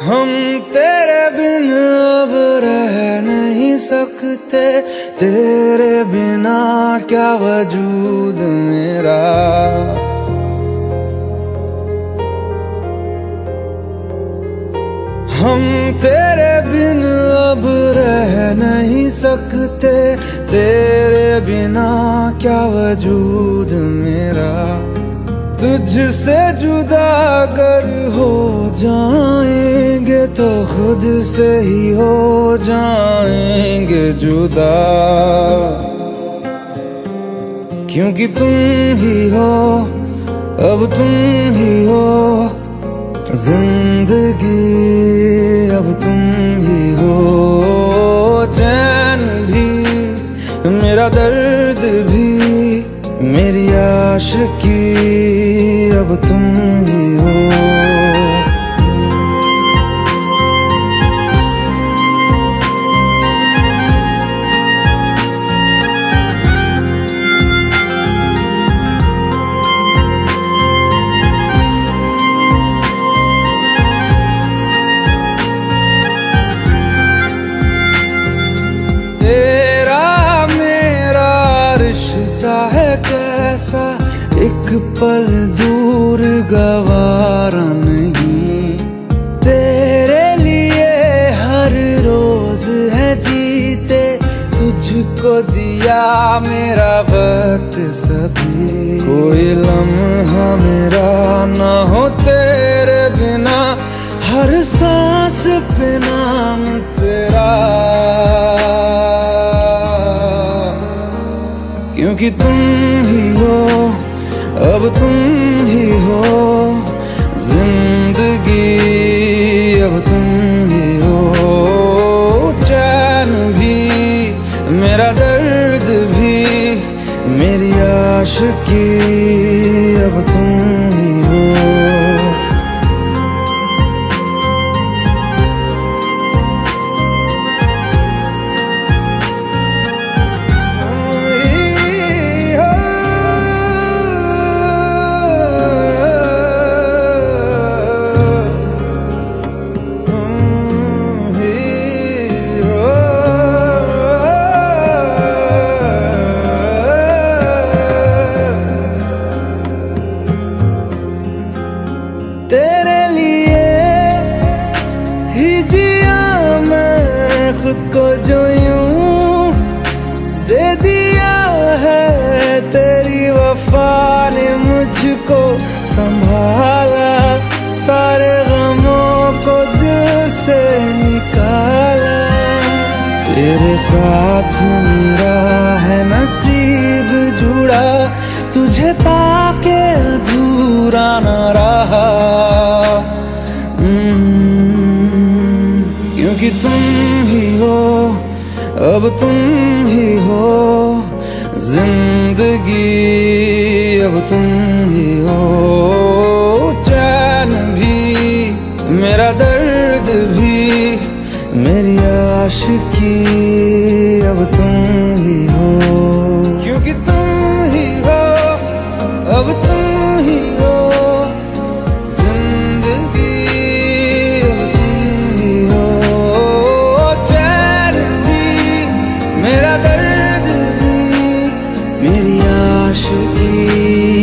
हम तेरे बिन अब रह नहीं सकते, तेरे बिना क्या वजूद मेरा। हम तेरे बिन अब रह नहीं सकते, तेरे बिना क्या वजूद मेरा। तुझसे जुदा अगर हो जाएंगे तो खुद से ही हो जाएंगे जुदा, क्योंकि तुम ही हो, अब तुम ही हो जिंदगी, अब तुम ही हो। चैन भी मेरा दर्द भी मेरी आशिकी, अब तुम ही हो। तेरा मेरा रिश्ता है कैसा, एक पल दूर गवारा नहीं। तेरे लिए हर रोज है जीते, तुझको दिया मेरा वक्त सभी। कोई लम्हा मेरा ना हो तेरे बिना, हर सांस पे नाम तेरा, क्योंकि तुम ही हो, अब तुम ही हो जिंदगी, अब तुम ही हो। चैन भी मेरा दर्द भी मेरी आशिकी, अब तुम ही हो। तेरे लिए ही जिया मैं खुद को, जो यूं दे दिया है तेरी वफा ने मुझको संभाला। सारे गमों को दिल से निकाला, तेरे साथ मेरा है नसीब जुड़ा, तुझे पाके अधूरा न रहा। क्योंकि तुम ही हो, अब तुम ही हो जिंदगी, अब तुम ही हो। चैन भी मेरा दर्द भी मेरी आशिकी, अब तुम ही हो। क्योंकि तुम ही हो, अब तुम ही हो जिंदगी, अब तुम ही हो। चैन भी मेरा दर्द भी मेरी आशिकी।